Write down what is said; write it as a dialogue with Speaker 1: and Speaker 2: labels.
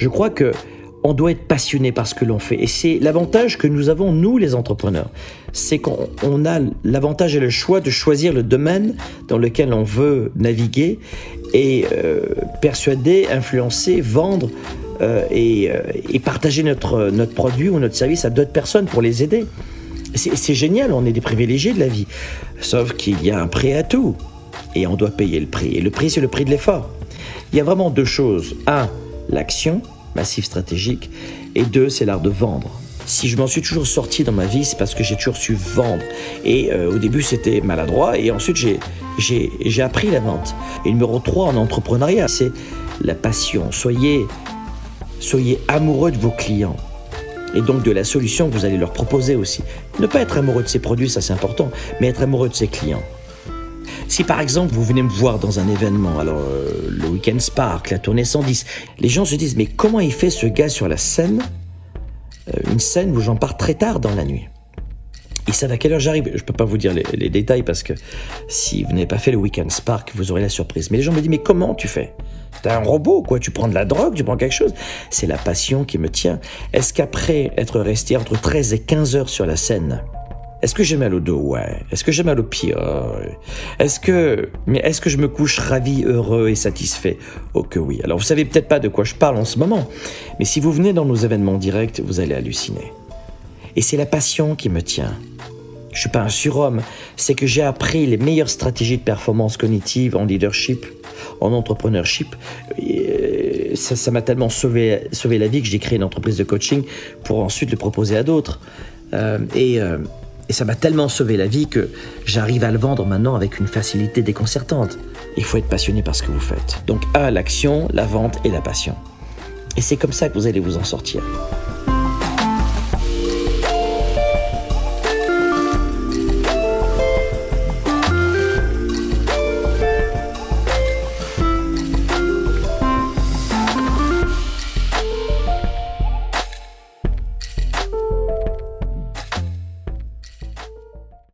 Speaker 1: Je crois que on doit être passionné par ce que l'on fait. Et c'est l'avantage que nous avons, nous, les entrepreneurs. C'est qu'on a l'avantage et le choix de choisir le domaine dans lequel on veut naviguer et persuader, influencer, vendre et partager notre produit ou notre service à d'autres personnes pour les aider. C'est génial, on est des privilégiés de la vie. Sauf qu'il y a un prix à tout. Et on doit payer le prix. Et le prix, c'est le prix de l'effort. Il y a vraiment deux choses. Un, l'action massif stratégique, et deux, c'est l'art de vendre. Si je m'en suis toujours sorti dans ma vie, c'est parce que j'ai toujours su vendre. Et au début, c'était maladroit, et ensuite, j'ai appris la vente. Et numéro 3 en entrepreneuriat, c'est la passion. Soyez amoureux de vos clients, et donc de la solution que vous allez leur proposer aussi. Ne pas être amoureux de ses produits, ça c'est important, mais être amoureux de ses clients. Si par exemple vous venez me voir dans un événement, alors le Weekend Spark, la tournée 110, les gens se disent mais comment il fait ce gars sur la scène, une scène où j'en pars très tard dans la nuit. Ils savent à quelle heure j'arrive. Je peux pas vous dire les détails parce que si vous n'avez pas fait le Weekend Spark, vous aurez la surprise. Mais les gens me disent mais comment tu fais? T'es un robot quoi, tu prends de la drogue, tu prends quelque chose. C'est la passion qui me tient. Est-ce qu'après être resté entre 13 et 15 heures sur la scène, est-ce que j'ai mal au dos? Ouais. Est-ce que j'ai mal aux pieds? Ouais. Est-ce que je me couche ravi, heureux et satisfait? Oh que oui. Alors vous savez peut-être pas de quoi je parle en ce moment, mais si vous venez dans nos événements directs, vous allez halluciner. Et c'est la passion qui me tient. Je suis pas un surhomme, c'est que j'ai appris les meilleures stratégies de performance cognitive en leadership, en entrepreneurship. Et ça m'a tellement sauvé la vie que j'ai créé une entreprise de coaching pour ensuite le proposer à d'autres. Et ça m'a tellement sauvé la vie que j'arrive à le vendre maintenant avec une facilité déconcertante. Il faut être passionné par ce que vous faites. Donc l'action, la vente et la passion. Et c'est comme ça que vous allez vous en sortir.